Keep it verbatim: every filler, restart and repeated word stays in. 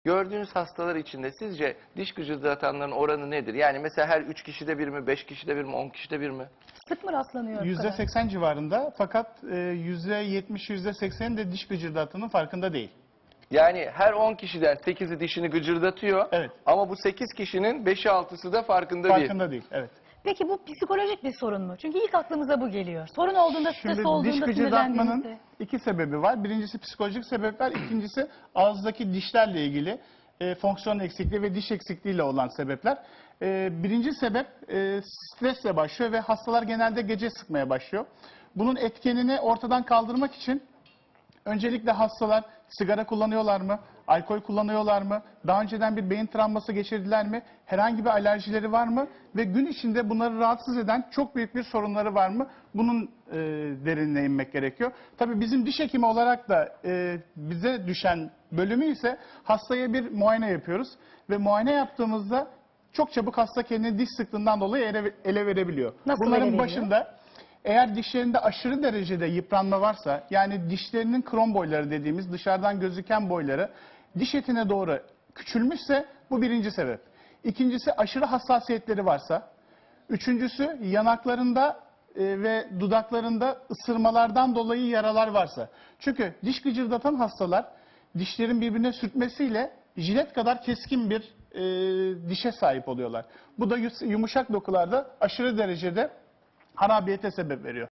Gördüğünüz hastalar içinde sizce diş gıcırdatanların oranı nedir? Yani mesela her üç kişide bir mi, beş kişide bir mi, on kişide bir mi? Sık mı rastlanıyor bu yüzde kadar? seksen civarında, fakat e, yüzde yetmiş yüzde seksen de diş gıcırdatının farkında değil. Yani her on kişiden sekizi dişini gıcırdatıyor. Evet. Ama bu sekiz kişinin beşi altısı da farkında, değil. Farkında değil. Evet. Peki bu psikolojik bir sorun mu? Çünkü ilk aklımıza bu geliyor. Sorun olduğunda, Şimdi stres diş olduğunda, gıcırdatmanın sinirlendiğimizde. iki sebebi var. Birincisi psikolojik sebepler, ikincisi ağızdaki dişlerle ilgili e, fonksiyon eksikliği ve diş eksikliğiyle olan sebepler. E, birinci sebep e, stresle başlıyor ve hastalar genelde gece sıkmaya başlıyor. Bunun etkenini ortadan kaldırmak için öncelikle hastalar sigara kullanıyorlar mı, alkol kullanıyorlar mı, daha önceden bir beyin travması geçirdiler mi, herhangi bir alerjileri var mı ve gün içinde bunları rahatsız eden çok büyük bir sorunları var mı? Bunun e, derinine inmek gerekiyor. Tabii bizim diş hekimi olarak da e, bize düşen bölümü ise hastaya bir muayene yapıyoruz ve muayene yaptığımızda çok çabuk hasta kendini diş sıklığından dolayı ele, ele verebiliyor. Nasıl ele Bunların veriyor? başında eğer dişlerinde aşırı derecede yıpranma varsa, yani dişlerinin krom boyları dediğimiz dışarıdan gözüken boyları diş etine doğru küçülmüşse bu birinci sebep. İkincisi aşırı hassasiyetleri varsa. Üçüncüsü yanaklarında e, ve dudaklarında ısırmalardan dolayı yaralar varsa. Çünkü diş gıcırdatan hastalar dişlerin birbirine sürtmesiyle jilet kadar keskin bir e, dişe sahip oluyorlar. Bu da yumuşak dokularda aşırı derecede harabiyete sebep veriyor.